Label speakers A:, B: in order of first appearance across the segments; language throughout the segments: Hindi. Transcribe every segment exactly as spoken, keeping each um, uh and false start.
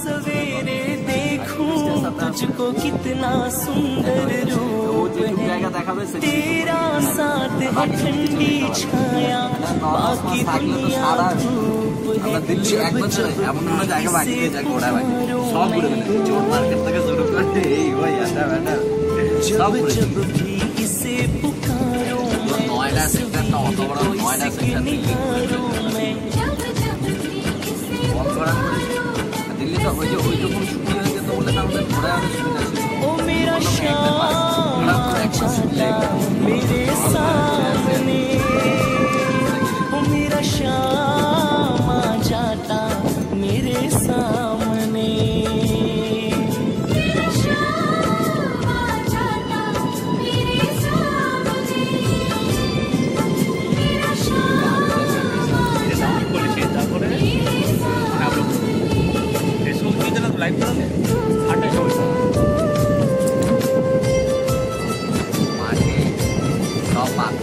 A: सवेरे देखूं तुझको कितना सुंदर रूप है, तेरा साथ है ठंडी छाया बाकी दुनिया धूप है। जब जब जब जब भी इसे पुकारूं मैं निहारूं मैं। ओ मेरा श्याम जाता मेरे सामने, ओ मेरा श्याम जाता मेरे सामने। लाइव करोगे आटे चौबीस मार्के सब बात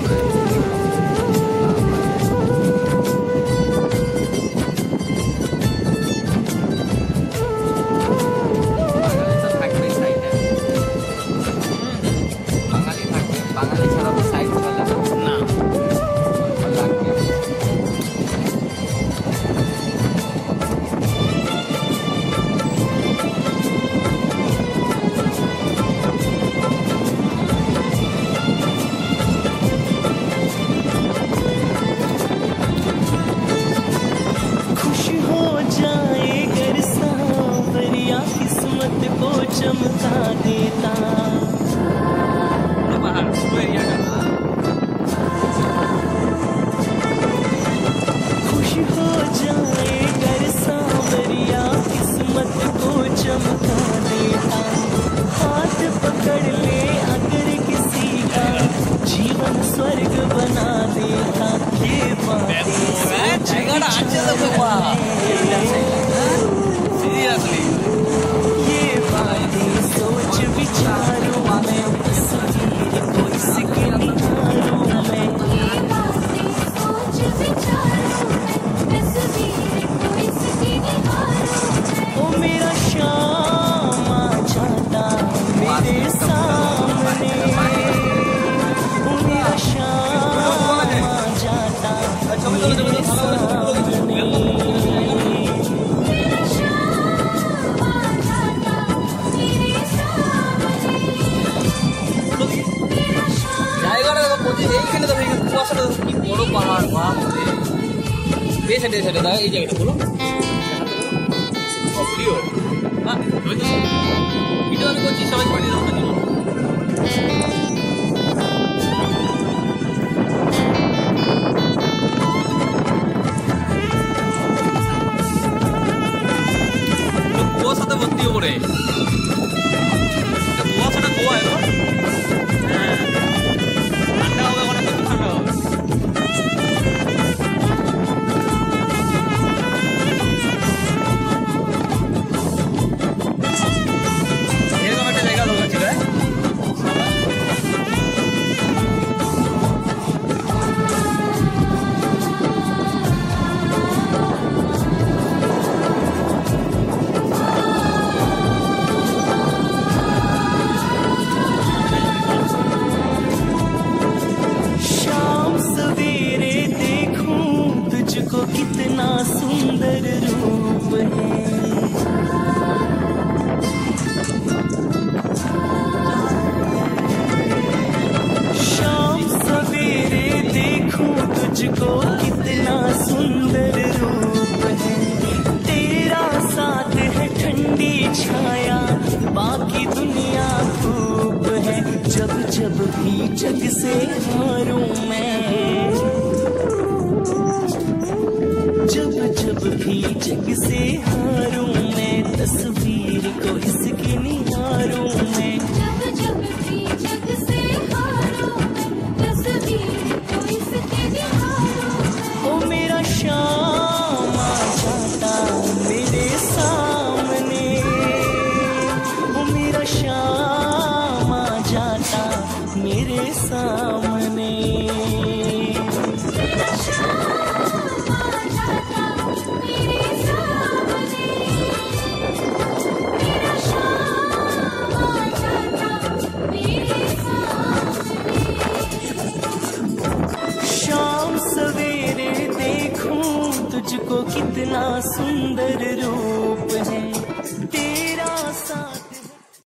A: বাঙালি থাকবে, বাঙালি ছাড়া তো সাইড চলে না। किस्मत को चमका देता खुश हो जाए कर सांवरिया किस्मत को चमका देता। हाथ पकड़ ले अगर किसी का जीवन स्वर्ग बना देता। ये बातें सोच विचारूं मैं, तस्वीर को इसके निहारूं मैं। ओ मेरा श्याम जाता मेरे सामने, ओ मेरा श्याम जाता मेरे सामने। এইখানে তো কুয়াশাটা কি বড় পাহাড়, বাপ রে। এই সাইডে সাইডে দাও, এই জায়গাটা বলো ভিডিও। হ্যাঁ ভিডিও আমি করছি, সবাই পাঠিয়ে দাও না। কুয়াশাতে ভর্তি করে কুয়াশাটা ধোয়ায় না। तुझको कितना सुंदर रूप है, शाम सवेरे देखूं तुझको कितना सुंदर रूप है। तेरा साथ है ठंडी छाया बाकी दुनिया धूप है। जब जब भी जग से हारूं मैं, जब जब भी जग से हारूं मैं, तस्वीर को इसकी निहारूं मैं।
B: जब जब भी जग से हारूं मैं, तस्वीर को इसकी निहारूं मैं।
A: ओ मेरा श्याम जाता मेरे सामने, ओ मेरा श्याम जाता मेरे सामने।
C: कितना सुंदर रूप है तेरा साथ।